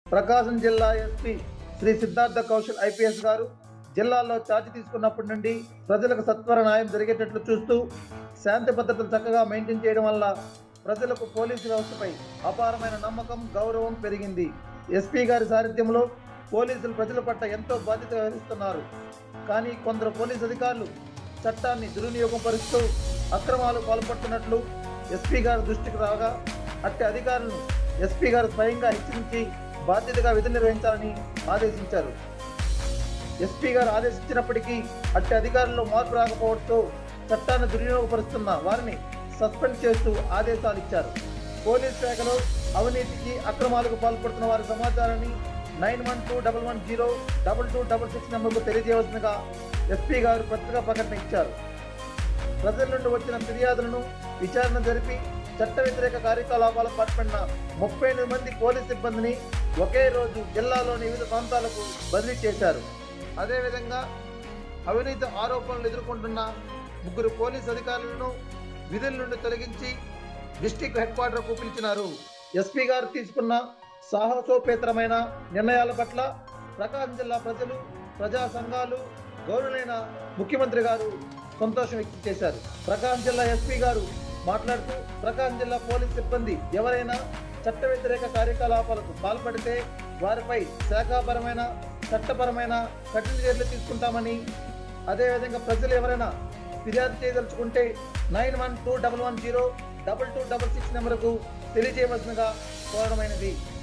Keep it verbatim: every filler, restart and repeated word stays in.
ప్రకాశం జిల్లా SP Shri Siddharth Kaushal IPS గారు జిల్లాలో ఛార్జ్ తీసుకున్నప్పటి నుండి ప్రజలకు సత్వర న్యాయం జరిగేటట్లు చూస్తూ శాంతి భద్రతలు చక్కగా మెయింటైన్ చేయడం వల్ల ప్రజలకు పోలీసు వ్యవస్థపై అపారమైన నమ్మకం, గౌరవం పెరిగింది. ఎస్పీ గారి సారథ్యంలో పోలీసులు ప్రజల పట్ల ఎంతో బాధ్యత వహిస్తున్నారు. కానీ కొందరు పోలీసు అధికారులు చట్టాన్ని దుర్వినియోగం పరుస్తూ అక్రమాలు పాల్పడుతున్నట్లు ఎస్పీ గారి దృష్టికి రాగా అట్టి అధికారులను ఎస్పీ గారు స్వయంగా హెచ్చరించి బాధ్యతగా విధులు నిర్వహించాలని ఆదేశించారు. ఎస్పీ గారు ఆదేశించినప్పటికీ అట్టి అధికారుల్లో మార్పు రాకపోవడంతో చట్టాన్ని దుర్వినియోగపరుస్తున్న వారిని సస్పెండ్ చేస్తూ ఆదేశాలు ఇచ్చారు. పోలీస్ శాఖలో అవినీతికి, అక్రమాలకు పాల్పడుతున్న వారి సమాచారాన్ని nine one two double one zero double two double six నెంబర్కు తెలియజేయవలసిందిగా ఎస్పీ గారు పత్రికా ప్రకటన ఇచ్చారు. ప్రజల నుండి వచ్చిన ఫిర్యాదులను విచారణ జరిపి చట్ట వ్యతిరేక కార్యకలాపాలకు పాల్పడిన ముప్పై ఎనిమిది మంది పోలీస్ సిబ్బందిని ఒకే రోజు జిల్లాలోని వివిధ ప్రాంతాలకు బదిలీ చేశారు. అదేవిధంగా అవినీతి ఆరోపణలు ఎదుర్కొంటున్న ముగ్గురు పోలీస్ అధికారులను విధుల నుండి తొలగించి డిస్టిక్ హెడ్ క్వార్టర్కు పిలిచినారు. ఎస్పీ గారు తీసుకున్న సాహసోపేతరమైన నిర్ణయాల పట్ల ప్రకాశం జిల్లా ప్రజలు, ప్రజా సంఘాలు, గౌరవులైన ముఖ్యమంత్రి గారు సంతోషం వ్యక్తం చేశారు. ప్రకాశం జిల్లా ఎస్పీ గారు మాట్లాడుతూ ప్రకాశం జిల్లా పోలీస్ సిబ్బంది ఎవరైనా చట్ట వ్యతిరేక కార్యకలాపాలకు పాల్పడితే వారిపై శాఖాపరమైన, చట్టపరమైన కఠిన చర్యలు తీసుకుంటామని, అదేవిధంగా ప్రజలు ఎవరైనా ఫిర్యాదు చేయదలుచుకుంటే nine one two double one zero double two double six నెంబర్కు తెలియజేయవలసిందిగా కోరడమైనది.